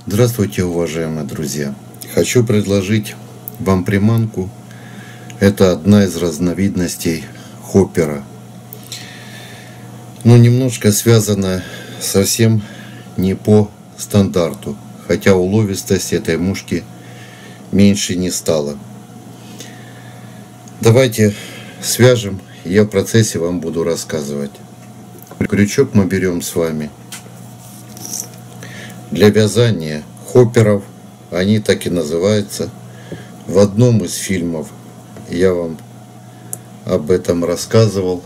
Здравствуйте, уважаемые друзья! Хочу предложить вам приманку. Это одна из разновидностей хоппера. Но немножко связана совсем не по стандарту. Хотя уловистость этой мушки меньше не стала. Давайте свяжем, я в процессе вам буду рассказывать. Крючок мы берем с вами для вязания хопперов, они так и называются. В одном из фильмов я вам об этом рассказывал.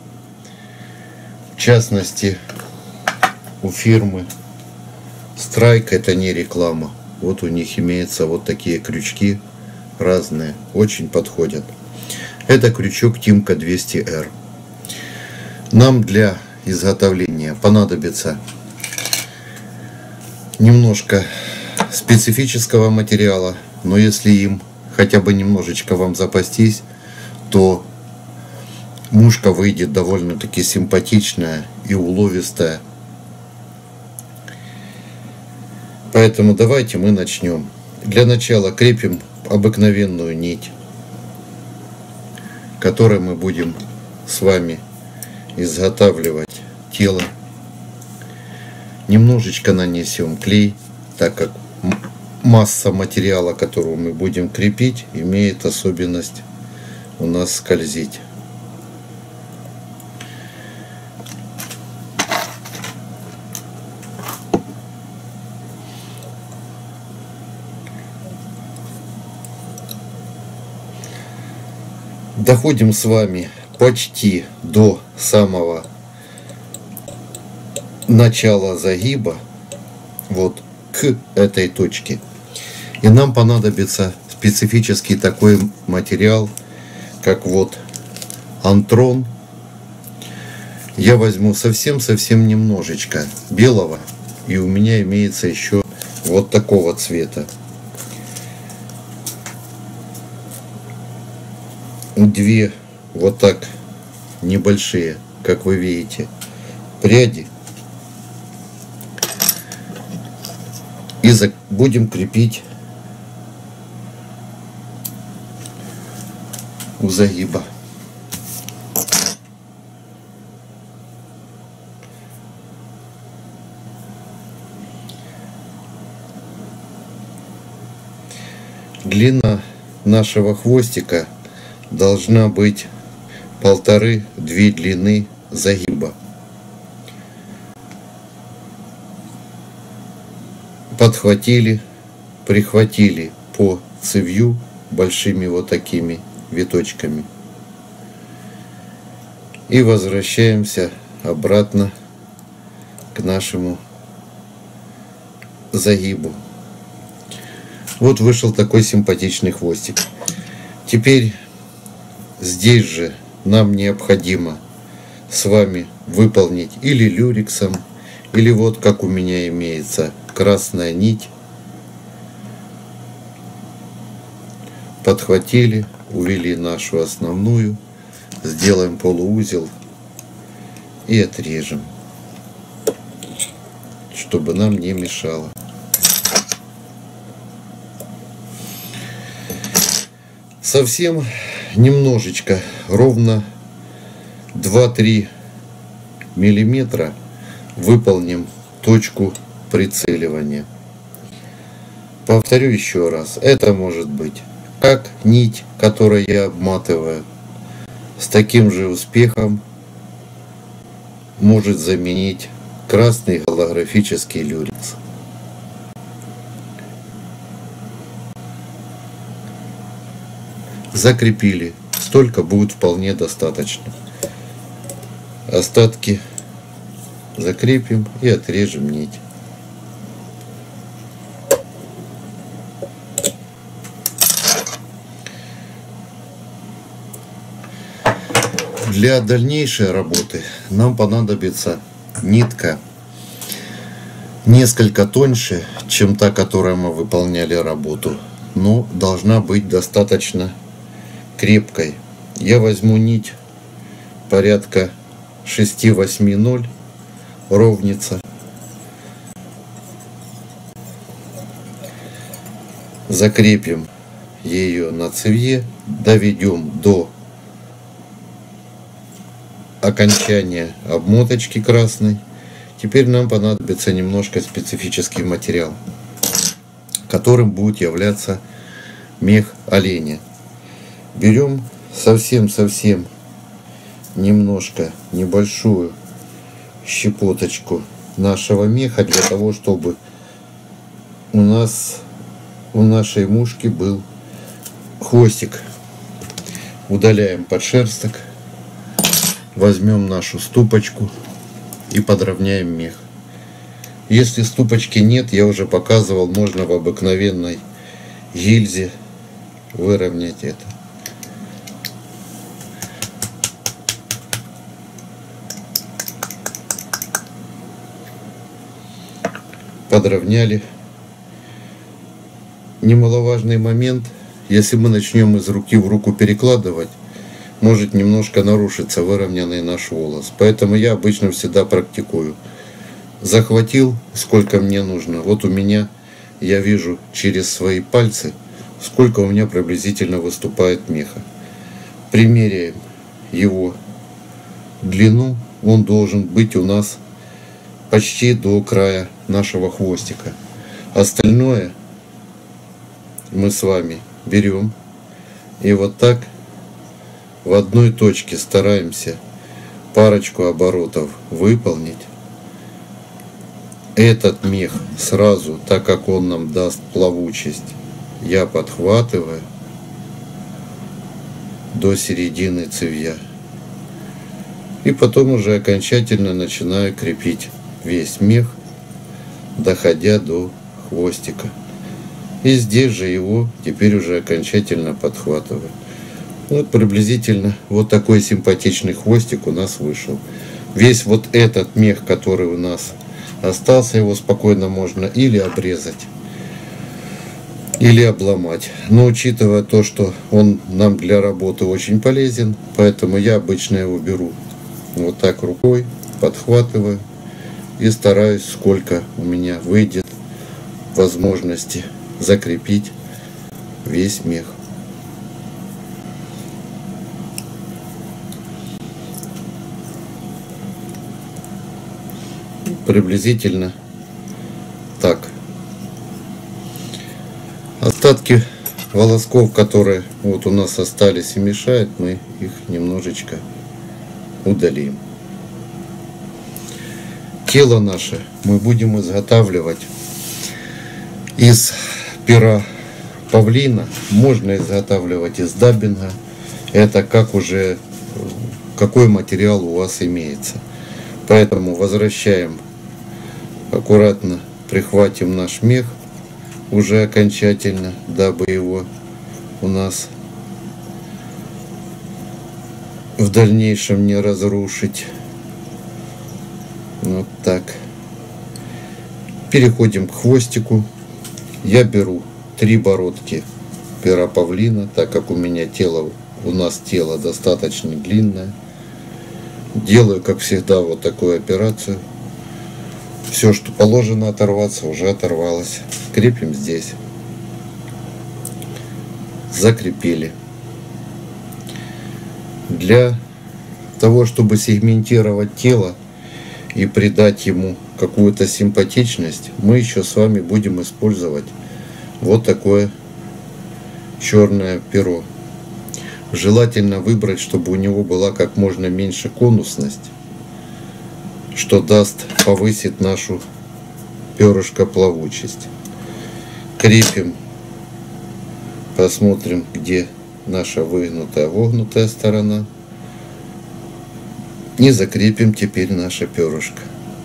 В частности, у фирмы Strike, это не реклама. Вот у них имеются вот такие крючки разные, очень подходят. Это крючок Тимка 200R. Нам для изготовления понадобится немножко специфического материала, но если им хотя бы немножечко вам запастись, то мушка выйдет довольно-таки симпатичная и уловистая. Поэтому давайте мы начнем. Для начала крепим обыкновенную нить, которой мы будем с вами изготавливать тело. Немножечко нанесем клей, так как масса материала, которого мы будем крепить, имеет особенность у нас скользить. Доходим с вами почти до самого начала загиба, вот к этой точке. И нам понадобится специфический такой материал, как вот антрон. Я возьму совсем немножечко белого, и у меня имеется еще вот такого цвета. Две вот так небольшие, как вы видите, пряди. И будем крепить у загиба. Длина нашего хвостика должна быть 1,5-2 длины загиба. Подхватили, прихватили по цевью большими вот такими виточками. И возвращаемся обратно к нашему загибу. Вот вышел такой симпатичный хвостик. Теперь здесь же нам необходимо с вами выполнить или люрексом, или вот как у меня имеется красная нить. Подхватили, увели нашу основную, сделаем полуузел и отрежем, чтобы нам не мешало. Совсем немножечко, ровно 2-3 миллиметра выполним точку прицеливания. Повторю еще раз, это может быть как нить, которую я обматываю, с таким же успехом может заменить красный голографический люрекс. Закрепили, столько будет вполне достаточно. Остатки закрепим и отрежем нить. Для дальнейшей работы нам понадобится нитка несколько тоньше, чем та, которой мы выполняли работу, но должна быть достаточно крепкой. Я возьму нить порядка 6-8-0, ровница. Закрепим ее на цевье, доведем до окончания обмоточки красной. Теперь нам понадобится немножко специфический материал, которым будет являться мех оленя. Берем совсем немножко, небольшую щепоточку нашего меха, для того, чтобы у нашей мушки был хвостик. Удаляем подшерсток, возьмем нашу ступочку и подровняем мех. Если ступочки нет, я уже показывал, можно в обыкновенной гильзе выровнять это. Подровняли. Немаловажный момент: если мы начнем из руки в руку перекладывать, может немножко нарушиться выровненный наш волос. Поэтому я обычно всегда практикую. Захватил, сколько мне нужно. Вот у меня, я вижу через свои пальцы, сколько у меня приблизительно выступает меха. Примеряем его длину. Он должен быть у нас почти до края нашего хвостика. Остальное мы с вами берем и вот так в одной точке стараемся парочку оборотов выполнить. Этот мех сразу, так как он нам даст плавучесть, я подхватываю до середины цевья. И потом уже окончательно начинаю крепить весь мех, доходя до хвостика. И здесь же его теперь уже окончательно подхватываю. Вот приблизительно вот такой симпатичный хвостик у нас вышел. Весь вот этот мех, который у нас остался, его спокойно можно или обрезать, или обломать. Но учитывая то, что он нам для работы очень полезен, поэтому я обычно его беру вот так рукой, подхватываю и стараюсь, сколько у меня выйдет возможности, закрепить весь мех. Приблизительно так. Остатки волосков, которые вот у нас остались и мешают, мы их немножечко удалим. Тело наше мы будем изготавливать из пера павлина. Можно изготавливать из даббинга. Это как уже какой материал у вас имеется. Поэтому возвращаем, аккуратно прихватим наш мех уже окончательно, дабы его у нас в дальнейшем не разрушить. Вот так. Переходим к хвостику. Я беру 3 бородки пера павлина, так как у нас тело достаточно длинное. Делаю, как всегда, вот такую операцию. Все, что положено оторваться, уже оторвалось. Крепим здесь. Закрепили. Для того, чтобы сегментировать тело и придать ему какую-то симпатичность, мы еще с вами будем использовать вот такое черное перо. Желательно выбрать, чтобы у него была как можно меньше конусность, что даст повысить нашу перышко плавучесть. Крепим, посмотрим, где наша вогнутая сторона. И закрепим теперь наше перышко.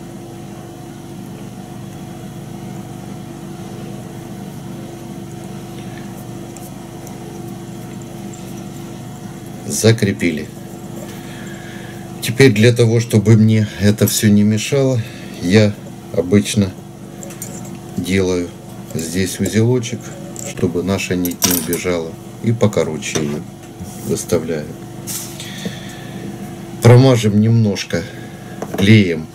Закрепили. Теперь для того, чтобы мне это все не мешало, я обычно делаю здесь узелочек, чтобы наша нить не убежала, и покороче ее выставляю. Промажем немножко клеем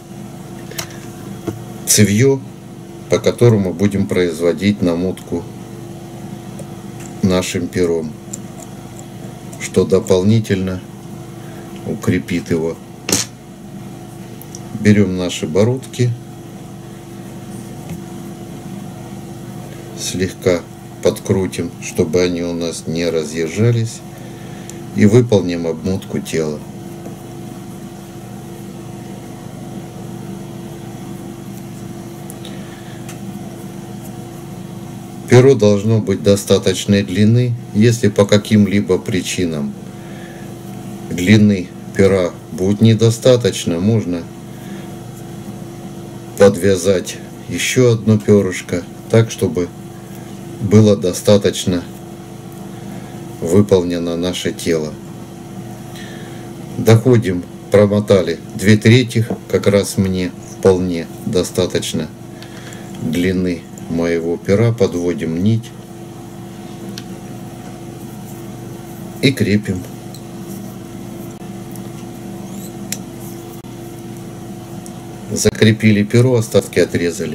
цевье, по которому будем производить намотку нашим пером, что дополнительно укрепит его. Берем наши бородки, слегка подкрутим, чтобы они у нас не разъезжались, и выполним обмотку тела. Перо должно быть достаточной длины. Если по каким-либо причинам длины пера будет недостаточно, можно подвязать еще одно перышко, так чтобы было достаточно выполнено наше тело. Доходим, промотали 2/3, как раз мне вполне достаточно длины моего пера. Подводим нить и крепим. Закрепили перо, остатки отрезали.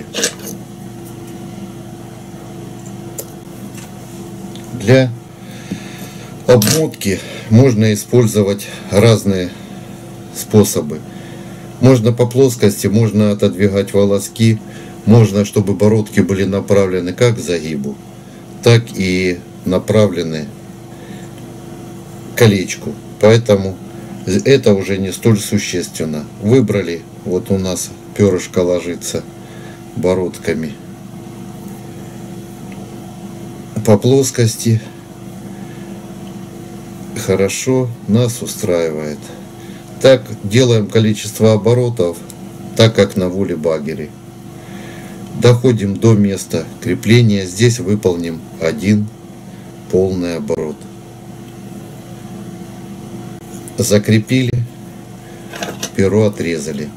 Для обмотки можно использовать разные способы. Можно по плоскости, можно отодвигать волоски, можно, чтобы бородки были направлены как к загибу, так и направлены к колечку. Поэтому это уже не столь существенно. Выбрали, вот у нас перышко ложится бородками по плоскости. Хорошо, нас устраивает. Так делаем количество оборотов, так как на вуле-багере. Доходим до места крепления. Здесь выполним один полный оборот. Закрепили, перо отрезали.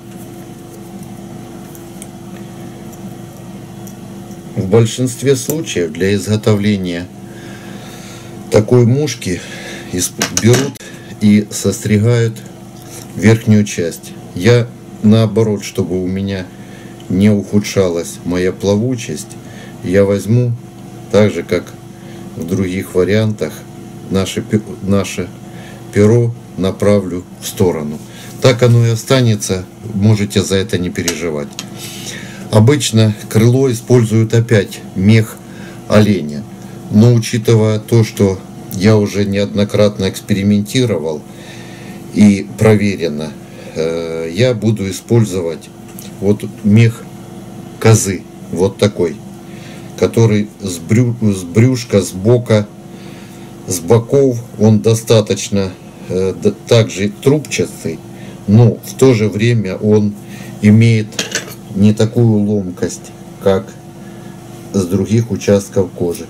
В большинстве случаев для изготовления такой мушки берут и состригают верхнюю часть. Я наоборот, чтобы у меня не ухудшалась моя плавучесть, я возьму, так же как в других вариантах, наше перо направлю в сторону. Так оно и останется, можете за это не переживать. Обычно крыло используют опять мех оленя, но учитывая то, что я уже неоднократно экспериментировал и проверено, я буду использовать вот мех козы, вот такой, который с брюшка, с бока, с боков, он достаточно также трубчатый, но в то же время он имеет не такую ломкость, как с других участков кожи.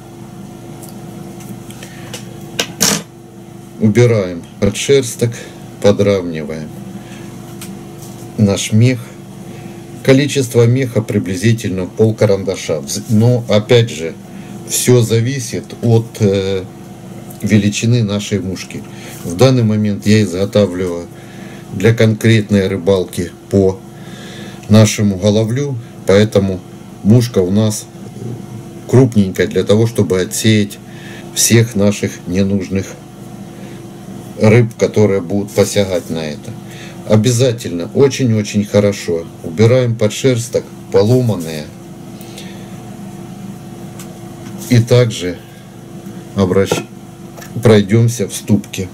Убираем подшерсток, подравниваем наш мех. Количество меха приблизительно полкарандаша. Но опять же, все зависит от величины нашей мушки. В данный момент я изготавливаю для конкретной рыбалки по нашему головлю, поэтому мушка у нас крупненькая для того, чтобы отсеять всех наших ненужных рыб, которые будут посягать на это. Обязательно, очень-очень хорошо убираем подшерсток, поломанные, и также пройдемся в ступке.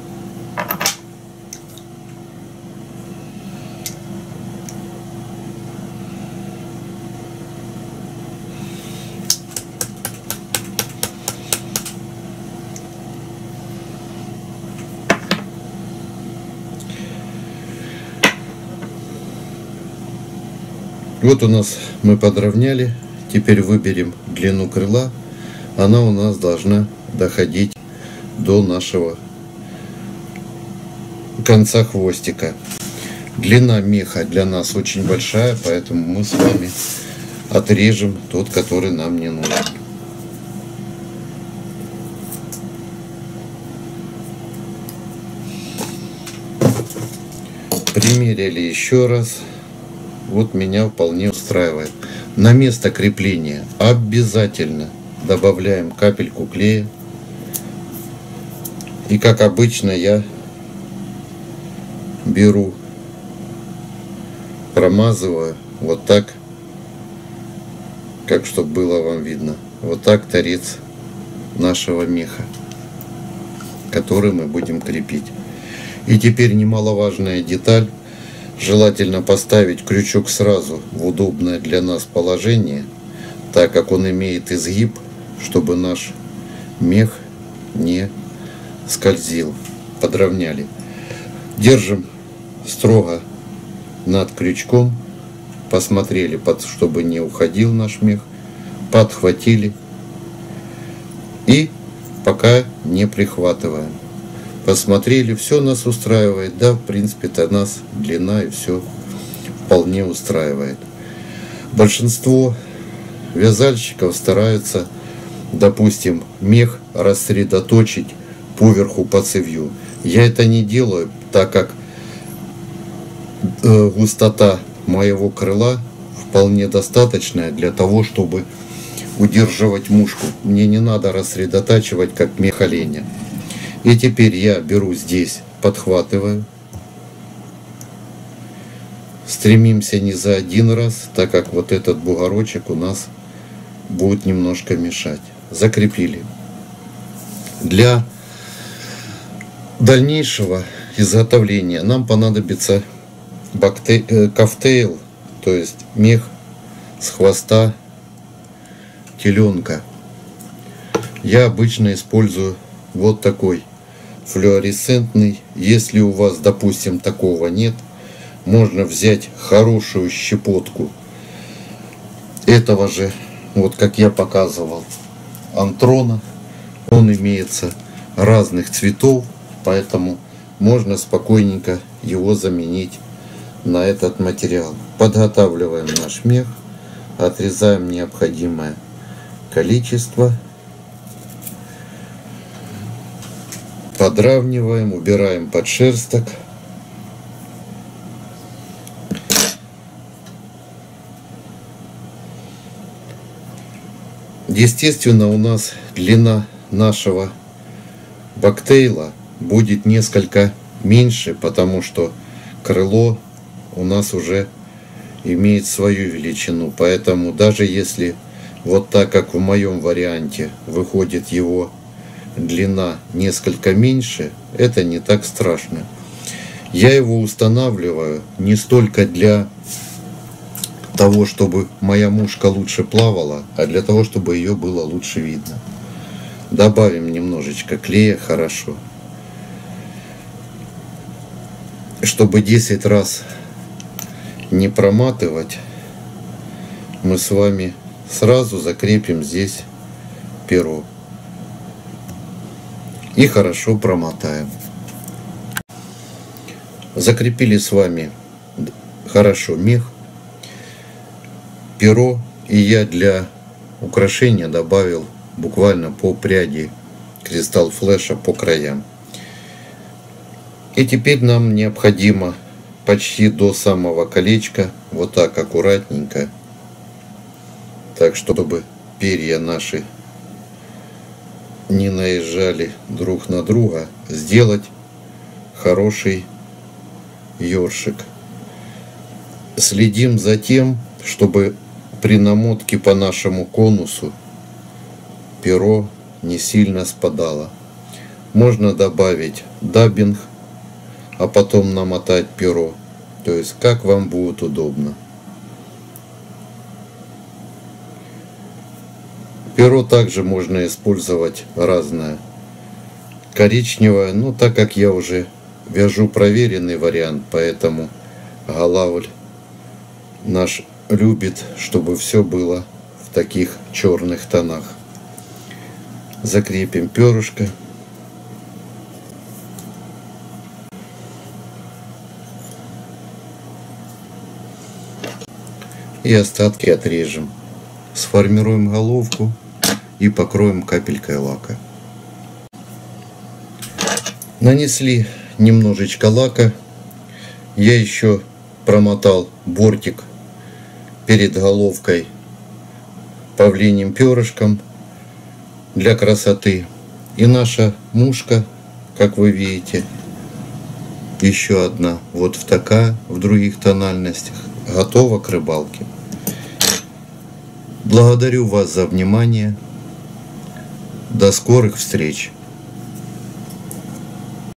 Вот у нас мы подровняли. Теперь выберем длину крыла. Она у нас должна доходить до нашего конца хвостика. Длина меха для нас очень большая, поэтому мы с вами отрежем тот, который нам не нужен. Примерили еще раз. Вот меня вполне устраивает. На место крепления обязательно добавляем капельку клея. И как обычно я беру, промазываю вот так, как чтобы было вам видно. Вот так торец нашего меха, который мы будем крепить. И теперь немаловажная деталь. Желательно поставить крючок сразу в удобное для нас положение, так как он имеет изгиб, чтобы наш мех не скользил. Подровняли. Держим строго над крючком. Посмотрели, чтобы не уходил наш мех. Подхватили. И пока не прихватываем. Посмотрели, все нас устраивает. Да, в принципе-то нас длина и все вполне устраивает. Большинство вязальщиков стараются, допустим, мех рассредоточить поверху по цевью. Я это не делаю, так как густота моего крыла вполне достаточная для того, чтобы удерживать мушку. Мне не надо рассредотачивать, как мех оленя. И теперь я беру здесь, подхватываю. Стремимся не за один раз, так как вот этот бугорочек у нас будет немножко мешать. Закрепили. Для дальнейшего изготовления нам понадобится кофтейл, то есть мех с хвоста теленка. Я обычно использую вот такой флуоресцентный. Если у вас, допустим, такого нет, можно взять хорошую щепотку этого же, вот как я показывал, антрона. Он имеется разных цветов, поэтому можно спокойненько его заменить на этот материал. Подготавливаем наш мех, отрезаем необходимое количество, подравниваем, убираем подшерсток. Естественно, у нас длина нашего бактейла будет несколько меньше, потому что крыло у нас уже имеет свою величину. Поэтому даже если вот так, как в моем варианте, выходит его длина несколько меньше, это не так страшно. Я его устанавливаю не столько для того, чтобы моя мушка лучше плавала, а для того, чтобы ее было лучше видно. Добавим немножечко клея, хорошо. Чтобы 10 раз не проматывать, мы с вами сразу закрепим здесь перо. И хорошо промотаем. Закрепили с вами хорошо мех, перо, и я для украшения добавил буквально по пряди кристалл флеша по краям. И теперь нам необходимо почти до самого колечка вот так аккуратненько, так чтобы перья наши не наезжали друг на друга, сделать хороший ёршик. Следим за тем, чтобы при намотке по нашему конусу перо не сильно спадало. Можно добавить даббинг, а потом намотать перо. То есть как вам будет удобно. Перо также можно использовать разное. Коричневое, но так как я уже вяжу проверенный вариант, поэтому Галавль наш любит, чтобы все было в таких черных тонах. Закрепим перышко. И остатки отрежем. Сформируем головку и покроем капелькой лака. Нанесли немножечко лака. Я еще промотал бортик перед головкой павлиним перышком для красоты. И наша мушка, как вы видите. Еще одна вот в такая, в других тональностях. Готова к рыбалке. Благодарю вас за внимание. До скорых встреч!